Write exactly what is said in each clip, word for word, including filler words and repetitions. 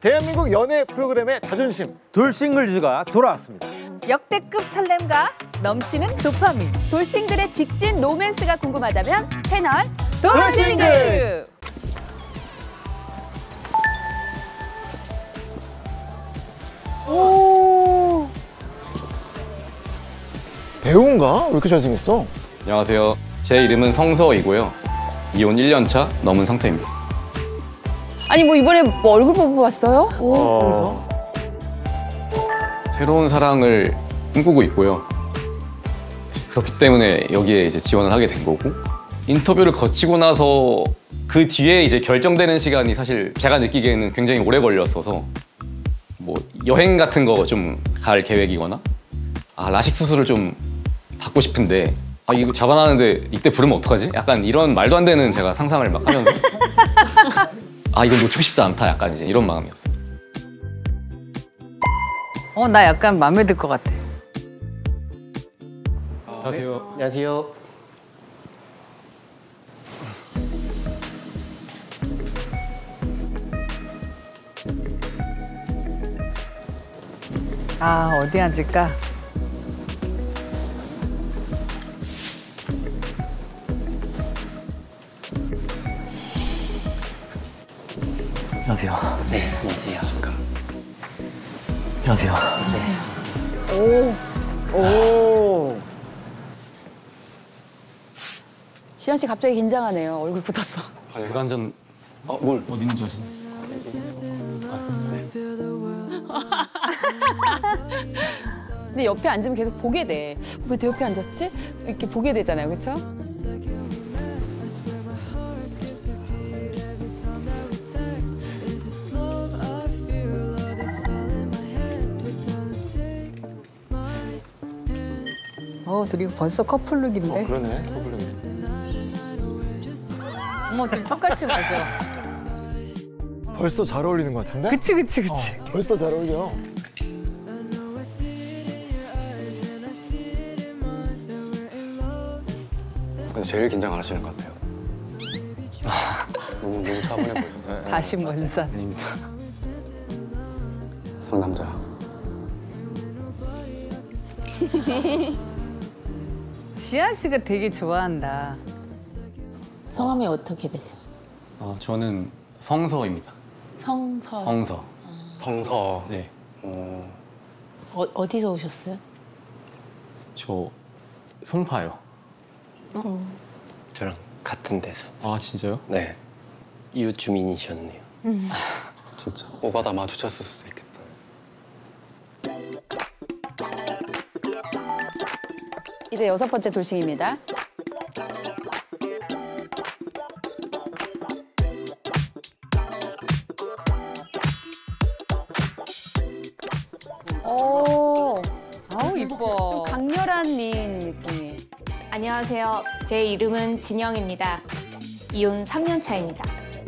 대한민국 연애 프로그램의 자존심 돌싱글즈가 돌아왔습니다. 역대급 설렘과 넘치는 도파민. 돌싱글의 직진 로맨스가 궁금하다면 채널 돌싱글. 오. 배우인가? 왜 이렇게 잘생겼어? 안녕하세요. 제 이름은 성서이고요. 이혼 일 년 차 넘은 상태입니다. 아니 뭐 이번에 뭐 얼굴 보고 왔어요? 오. 그래서? 새로운 사랑을 꿈꾸고 있고요. 그렇기 때문에 여기에 이제 지원을 하게 된 거고, 인터뷰를 거치고 나서 그 뒤에 이제 결정되는 시간이 사실 제가 느끼기에는 굉장히 오래 걸렸어서 뭐 여행 같은 거 좀 갈 계획이거나 아 라식 수술을 좀 받고 싶은데 아 이거 잡아놨는데 이때 부르면 어떡하지? 약간 이런 말도 안 되는 제가 상상을 막 하면서 아 이걸 놓치고 싶지 않다 약간 이제 이런 마음이었어요. 어, 나 약간 마음에 들 것 같아. 안녕하세요. 안녕하세요. 아, 어디 앉을까? 안녕하세요. 네, 안녕하세요. 안녕하세요. 오. 오. 지현 씨 갑자기 긴장하네요. 얼굴 굳었어. 아, 불안전 어, 뭘? 어디 있는지 아시나요? 근데 옆에 앉으면 계속 보게 돼. 왜 내 옆에 앉았지? 이렇게 보게 되잖아요, 그렇죠? 어, 둘이 벌써 커플룩인데? 어, 그러네. 커플룩이. 어머, 둘이 똑같이 마셔. 벌써 잘 어울리는 것 같은데? 그치, 그치, 그치. 어, 벌써 잘 어울려. 근데 제일 긴장 안 하시는 것 같아요. 너무, 너무 차분해 보여서. 다시 먼산. 아닙니다. 상남자. 지현 씨가 되게 좋아한다. 성함이 어떻게 되세요? 아, 저는 성서입니다. 성서. 성서. 성서. 네. 어, 어, 어디서 오셨어요? 저 송파요. 어. 저랑 같은 데서. 아 진짜요? 네. 이웃 주민이셨네요. 음. 진짜. 오가다 마주쳤을 수도 있겠다. 이제 여섯 번째 돌싱입니다. 오, 아우 이뻐. 좀 강렬한 미인 느낌이. 안녕하세요. 제 이름은 진영입니다. 이혼 삼 년 차입니다.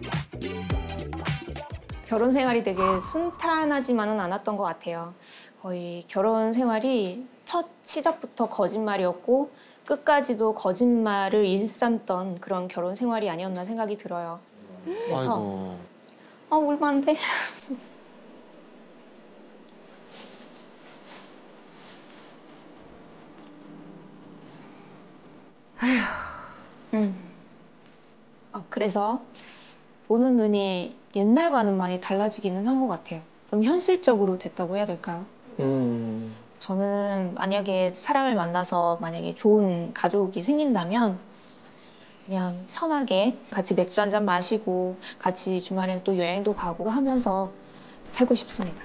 결혼 생활이 되게 순탄하지만은 않았던 것 같아요. 거의 결혼 생활이 첫 시작부터 거짓말이었고 끝까지도 거짓말을 일삼던 그런 결혼 생활이 아니었나 생각이 들어요. 그래서 아이고. 아 울면 안 돼. 음. 아, 그래서 보는 눈이 옛날과는 많이 달라지기는 한 것 같아요. 좀 현실적으로 됐다고 해야 될까요? 음. 저는 만약에 사람을 만나서 만약에 좋은 가족이 생긴다면 그냥 편하게 같이 맥주 한잔 마시고 같이 주말엔 또 여행도 가고 하면서 살고 싶습니다.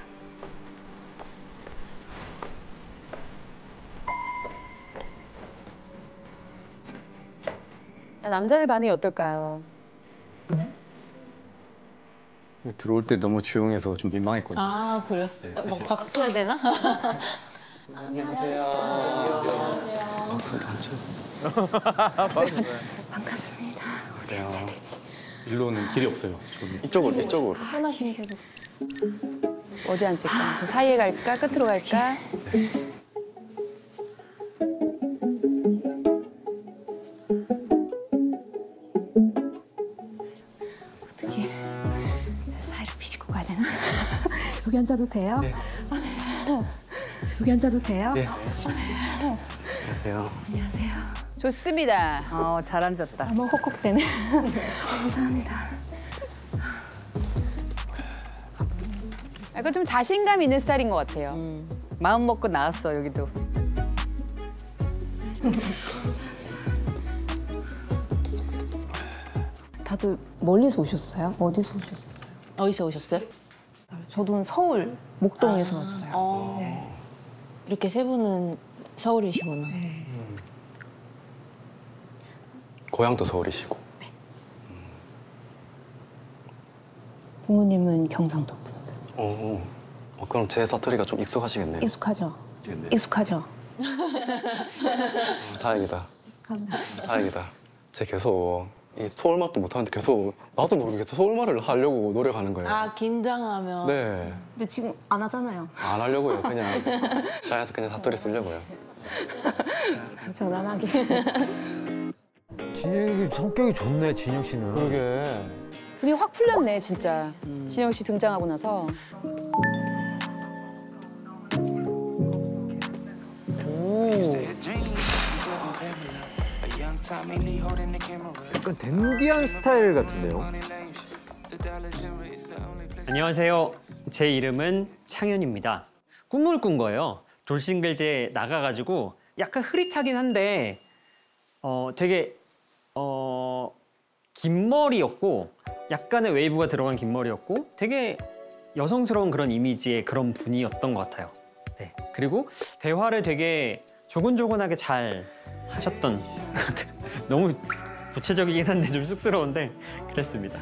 남자를 반응이 어떨까요? 들어올 때 너무 조용해서 좀 민망했거든요. 아, 그래요? 네, 막 사실. 박수 쳐야 되나? 반갑습니다. 어디 야. 앉아야 되지? 일로는 길이 없어요. 저기. 이쪽으로, 이쪽으로. 편하신 대로. 어디 앉을까? 저 사이에 갈까? 끝으로 갈까? 어떻게 사이를 비집고 가야 되나? 여기 앉아도 돼요? 네. 여기 앉아도 돼요? 네. 안녕하세요. 안녕하세요. 좋습니다. 어, 잘 앉았다. 너무 헉헉대네. 감사합니다. 약간 좀 자신감 있는 스타일인 것 같아요. 음, 마음 먹고 나왔어, 여기도. 다들 멀리서 오셨어요? 어디서 오셨어요? 어디서 오셨어요? 저도 서울 목동에서 왔어요. 어. 네. 이렇게 세 분은 서울이시구나. 네. 고향도 서울이시고. 부모님은 경상도 분들. 어, 어, 그럼 제 사투리가 좀 익숙하시겠네요. 익숙하죠? 네. 익숙하죠? 어, 다행이다. 다행이다. 제 계속 이 서울말도 못하는데 계속 나도 모르게 계속 서울말을 하려고 노력하는 거예요. 아, 긴장하면. 네. 근데 지금 안 하잖아요. 안 하려고요. 그냥 자연스럽게 그냥 사투리 쓰려고요. 편안하게. 진영이 성격이 좋네, 진영 씨는. 그러게. 분위기 확 풀렸네, 진짜. 진영 씨 등장하고 나서. 약간 댄디한 스타일 같은데요. 안녕하세요. 제 이름은 창현입니다. 꿈을 꾼 거예요. 돌싱글즈에 나가가지고 약간 흐릿하긴 한데 어 되게 어 긴 머리였고 약간의 웨이브가 들어간 긴 머리였고 되게 여성스러운 그런 이미지의 그런 분이었던 것 같아요. 네. 그리고 대화를 되게 조곤조곤하게 잘 하셨던 너무 구체적이긴 한데 좀 쑥스러운데 그랬습니다.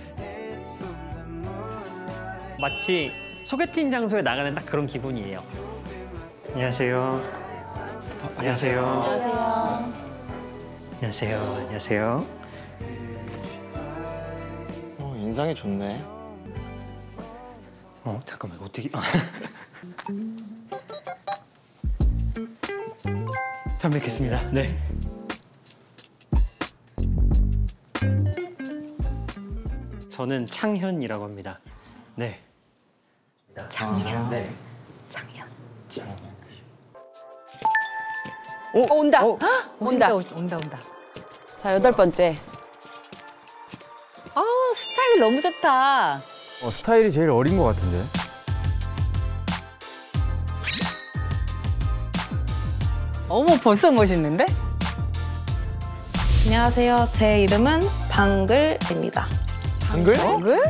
마치 소개팅 장소에 나가는 딱 그런 기분이에요. 안녕하세요. 안녕하세요. 안녕하세요. 안녕하세요. 안녕하세요. 어, 인상이 좋네. 어 잠깐만 어떻게? 잘 뵙겠습니다. 네. 저는 창현이라고 합니다. 네. 장현. 네. 장현. 어, 온다. 어? 온다. 온다, 온다, 온다. 자, 여덟 번째. 아, 스타일 너무 좋다. 어, 스타일이 제일 어린 것 같은데. 어머, 벌써 멋있는데? 안녕하세요. 제 이름은 방글입니다. 한글? 얼굴?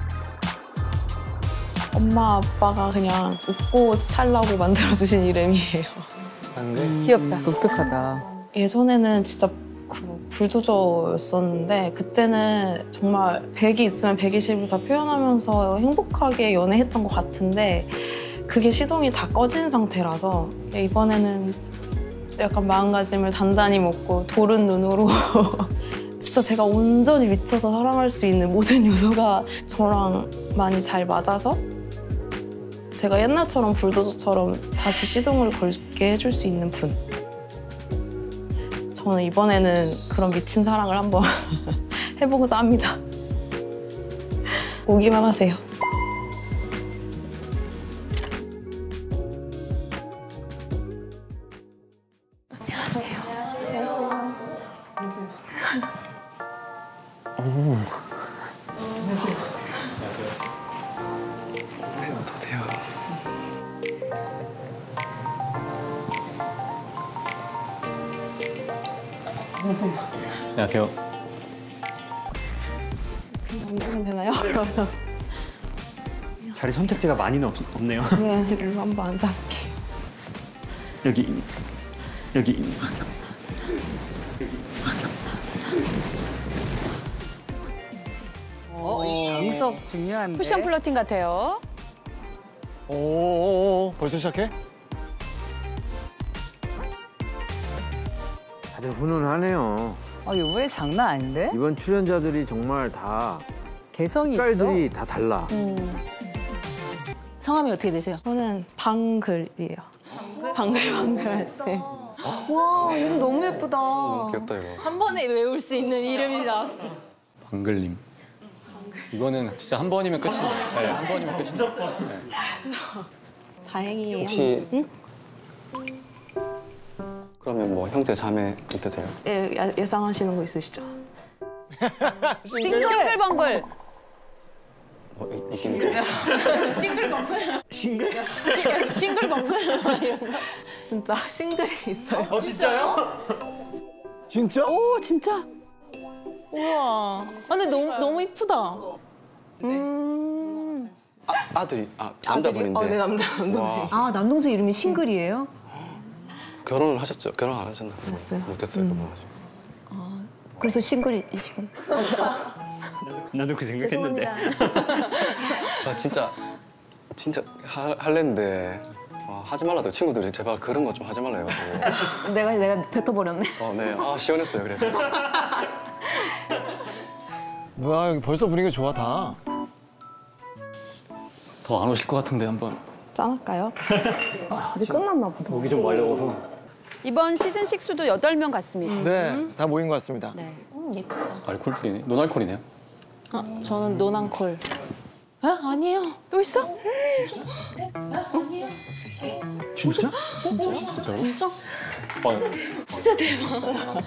엄마 아빠가 그냥 웃고 살라고 만들어주신 이름이에요. 한글? 귀엽다. 독특하다. 예전에는 진짜 그 불도저였었는데 그때는 정말 백이 있으면 백이십을 다 표현하면서 행복하게 연애했던 것 같은데 그게 시동이 다 꺼진 상태라서 이번에는 약간 마음가짐을 단단히 먹고 도른 눈으로 진짜 제가 온전히 미쳐서 사랑할 수 있는 모든 요소가 저랑 많이 잘 맞아서 제가 옛날처럼 불도저처럼 다시 시동을 걸게 해줄 수 있는 분. 저는 이번에는 그런 미친 사랑을 한번 해보고자 합니다. 오기만 하세요. 안녕하세요. 앉으면 되나요? 그러면 자리 선택지가 많이는 없, 없네요. 네, 일로 한번 앉아볼게요. 여기 여기 어, 양석 중요한데. 쿠션 플러팅 같아요. 오, 벌써 시작해? 다들 훈훈하네요. 아, 이번에 장난 아닌데? 이번 출연자들이 정말 다 개성이 있어. 색깔들이 다 달라. 성함이 어떻게 되세요? 저는 방글이에요. 방글 방글 할 때. 와, 이름 너무 예쁘다. 너무 귀엽다 이거. 한 번에 외울 수 있는 이름이 나왔어. 방글님. 이거는 진짜 한 번이면 끝이에요. 네, 한 번이면 끝입니다. 네. 다행이에요. 혹시 응? 그러면 뭐 형제 자매 있으세요? 예, 야- 예상하시는 거 있으시죠? 싱글벙글. 뭐 있- 있긴 있죠. 싱글벙글? 싱글? 시- 싱글벙글? 이런 거? 진짜 싱글이 있어요. 어 진짜요? 진짜? 오 진짜. 우와. 아, 근데 너무, 너무 이쁘다. 음. 아, 아들이 아 남자분인데. 어, 네, 남자, 남자. 와, 아 남동생 이름이 싱글이에요? 결혼을 하셨죠? 결혼 안 하셨나? 했어요. 못했어요. 그거 아직. 그래서 싱글이시구나. 나도 그 생각했는데. 저 진짜 진짜 하, 할랬는데 어, 하지 말라도 친구들이 제발 그런 거 좀 하지 말라 해가지고. 내가, 내가 뱉어버렸네. 어, 네. 아 시원했어요. 그래서. 뭐야 여기 벌써 분위기가 좋아 다. 더 안 오실 것 같은데 한번. 짠할까요? 이제 끝났나 보다. 오기 좀 말려워서. 이번 시즌 식수도 여덟 명 같습니다. 네, 다 모인 것 같습니다. 네. 음, 예쁘다. 알콜프리네. 논알콜이네요. 아, 저는 노난콜. 에? 아니에요. 또 있어? 진짜? 진짜요? 진짜? 어, 진짜 대박.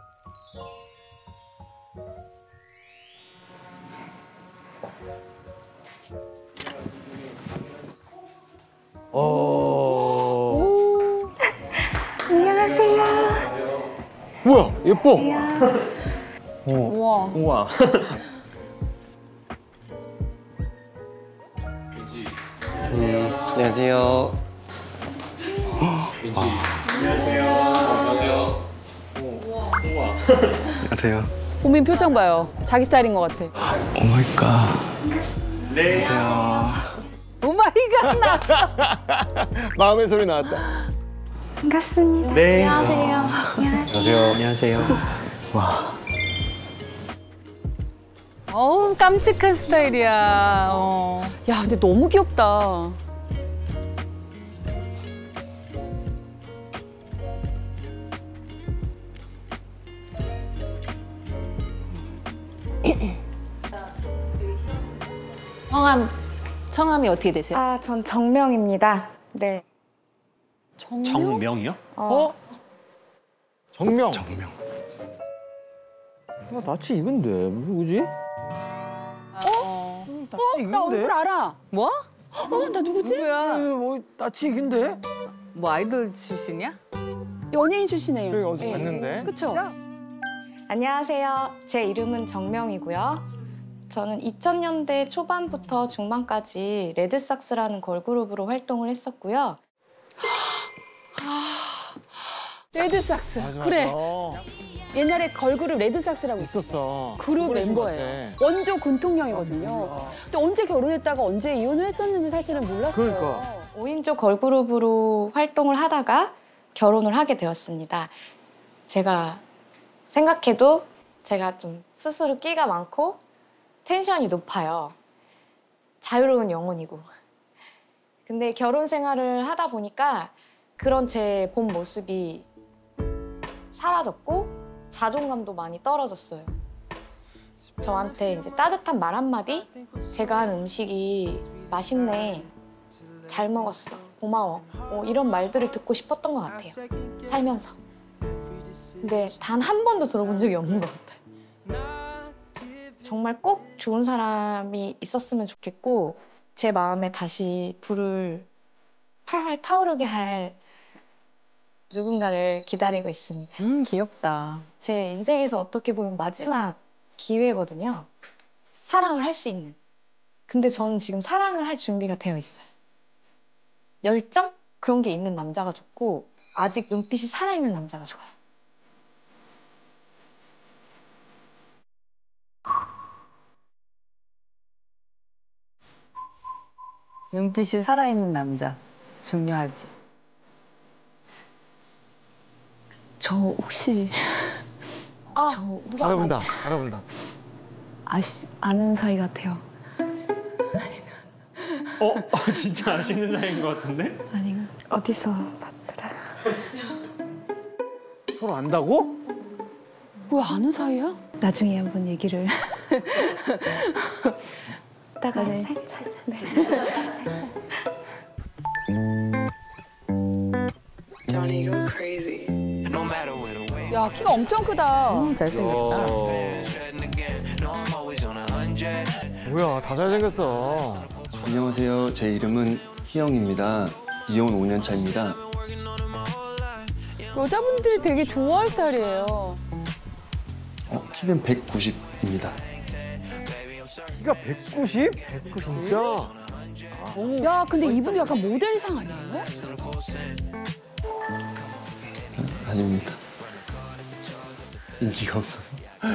어. 안녕하세요. 뭐야 예뻐. 우와. 우와. 안녕하세요. 안녕하세요. 보민 표정 봐요. 자기 스타일인 것 같아. 오 마이 갓. 오마이갓 나. 마음의 소리 나왔다. 반갑습니다. 네. 안녕하세요. 안녕하세요. 안녕하세요. 어우 깜찍한 스타일이야. 어. 야 근데 너무 귀엽다. 성함, 성함이 어떻게 되세요? 아, 전 정명입니다. 네. 정명? 정명이요? 어? 정명. 정명. 어, 낯이 익은데 누구지? 어? 낯이 나 얼굴 익은데? 알아. 뭐? 어, 나 누구지? 누구야? 뭐 낯이 익은데? 뭐 아이돌 출신이야? 연예인 출신이에요. 여기 어디서 네. 봤는데? 그쵸? 안녕하세요. 제 이름은 정명이고요. 저는 이천 년대 초반부터 중반까지 레드삭스라는 걸그룹으로 활동을 했었고요. 레드삭스. 맞아, 그래. 맞아. 옛날에 걸그룹 레드삭스라고 있어. 있었어. 그룹 친구 멤버예요. 같아. 원조 군통령이거든요. 근데 언제 결혼했다가 언제 이혼을 했었는지 사실은 몰랐어요. 그러니까. 오 인조 걸그룹으로 활동을 하다가 결혼을 하게 되었습니다. 제가 생각해도 제가 좀 스스로 끼가 많고 텐션이 높아요. 자유로운 영혼이고. 근데 결혼 생활을 하다 보니까 그런 제 본 모습이 사라졌고 자존감도 많이 떨어졌어요. 저한테 이제 따뜻한 말 한마디? 제가 한 음식이 맛있네. 잘 먹었어. 고마워. 어, 이런 말들을 듣고 싶었던 것 같아요. 살면서. 근데 단 한 번도 들어본 적이 없는 것 같아요. 정말 꼭 좋은 사람이 있었으면 좋겠고 제 마음에 다시 불을 활활 타오르게 할 누군가를 기다리고 있습니다. 음 귀엽다. 제 인생에서 어떻게 보면 마지막 기회거든요. 사랑을 할 수 있는. 근데 저는 지금 사랑을 할 준비가 되어 있어요. 열정? 그런 게 있는 남자가 좋고 아직 눈빛이 살아있는 남자가 좋아요. 눈빛이 살아있는 남자 중요하지. 저 혹시 아, 저 누가 알아본다. 알아본다. 아시, 아는 사이 같아요. 어? 어, 진짜 아시는 사이인 것 같은데? 아닌가? 어디서 봤더라? 서로 안다고? 뭐야 아는 사이야? 나중에 한번 얘기를 이따가 네. 살짝 네. 야, 키가 엄청 크다. 음, 잘생겼다. 뭐야, 다 잘생겼어. 안녕하세요. 제 이름은 희영입니다. 이혼 오 년 차입니다. 여자분들이 되게 좋아할 스타일이에요. 어, 키는 백구십입니다. 키가 백구십? 백구십? 진짜? 야, 근데 이분도 약간 모델상 아니에요? 아닙니다. 인기가 없어서.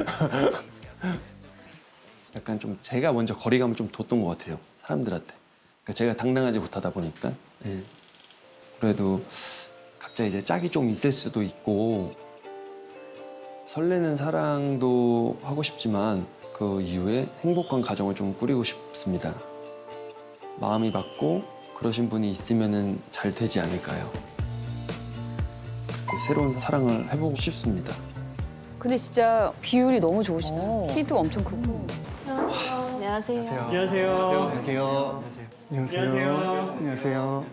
약간 좀 제가 먼저 거리감을 좀 뒀던 것 같아요. 사람들한테. 그러니까 제가 당당하지 못하다 보니까. 예. 그래도 각자 이제 짝이 좀 있을 수도 있고 설레는 사랑도 하고 싶지만 그 이후에 행복한 가정을 좀 꾸리고 싶습니다. 마음이 받고 그러신 분이 있으면은 잘 되지 않을까요? 그렇게 새로운 사랑을 해보고 싶습니다. 근데 진짜 비율이 너무 좋으시다. 키도 엄청 크고. 안녕하세요. 안녕하세요. 안녕하세요. 안녕하세요. 안녕하세요.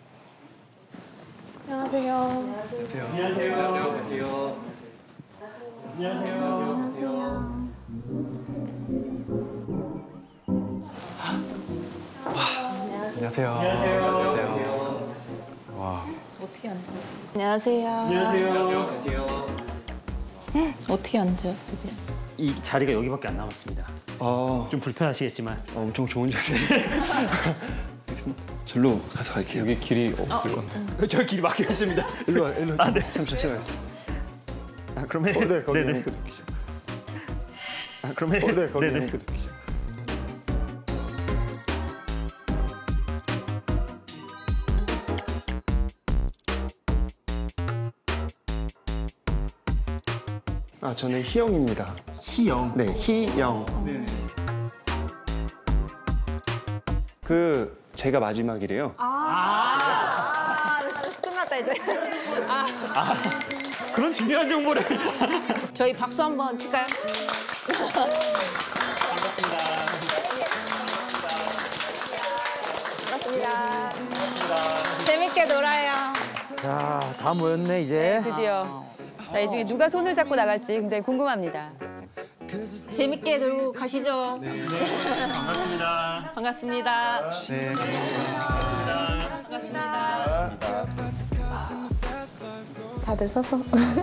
안녕하세요. 안녕하세요. 와. 어떻게 앉아? 안녕하세요. 안녕하세요. 어떻게 앉아? 이제. 이 자리가 여기밖에 안 남았습니다. 아, 좀 불편하시겠지만. 엄청 좋은 자리네. 알겠습니다. 절로 가서 갈게요. 여기 길이 없을 건데. 저 길이 막혀 있습니다. 일로 와, 일로 와. 아, 네. 잠시만 지나가겠어. 아, 그러면 어, 네, 거기 네네. 그 느끼죠. 아, 그러면 어, 네, 거기 네네. 그 느끼죠. 아, 저는 희영입니다. 희영? 네, 희영. 네네. 그 제가 마지막이래요. 아, 끝났다 이제. 아, 그런 중요한 정보를. 저희 박수 한번 칠까요? 반갑습니다. 재밌게 놀아요. 자, 다 모였네 이제. 드디어. 자, 이 중에 누가 손을 잡고 나갈지 굉장히 궁금합니다. 재밌게 놀고 가시죠. 반갑습니다. 반갑습니다. 네. 반갑습니다. 다들 서서.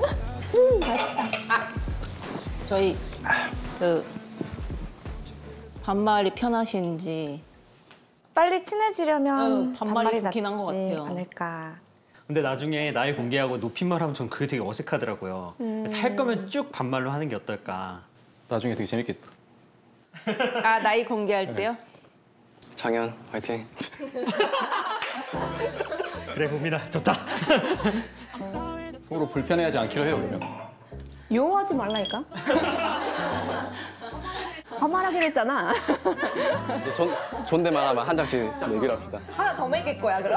저희 그 반말이 편하신지 빨리 친해지려면 어, 반말이 반말이 좋긴 한것 낫지 같아요. 않을까. 근데 나중에 나이 공개하고 높임말 하면 전 그게 되게 어색하더라고요. 그래서 할 거면 쭉 반말로 하는 게 어떨까. 나중에 되게 재밌겠다. 아 나이 공개할 때요? 창현 화이팅. 그래 봅니다. 좋다. 서로 불편해하지 않기로 해요, 그러면. 용어하지 말라니까. 화말하기로 했잖아. 존, 존댓말 하면 한 장씩 내기로 합시다. 하나 더 먹일 거야 그럼.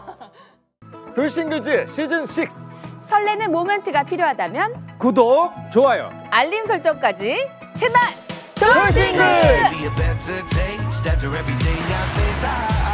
돌싱글즈 시즌 육. 설레는 모멘트가 필요하다면 구독, 좋아요. 알림 설정까지 채널 돌싱글! Be a better taste after every day I face.